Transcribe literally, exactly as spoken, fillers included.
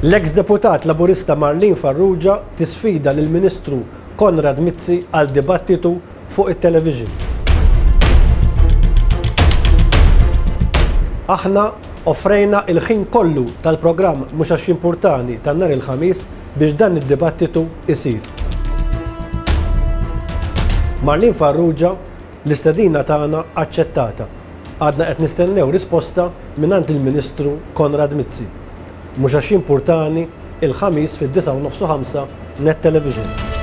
L-eks deputat laburista Marlene Farrugia tisfida lill-Ministru Konrad Mizzi għal dibattitu fuq it-television. Aħna offrejna il-ħin kollu tal-programm mhux għax importanti tan-nhar il-ħamis biex dan id-dibattitu isir. Marlene Farrugia l-istedina tagħna aċċettata. Għadna qed nistennew risposta mingħand il-Ministru Konrad Mizzi. Mhux għax importanti il-ħamis fid-disa' u nofs ħamsa net television.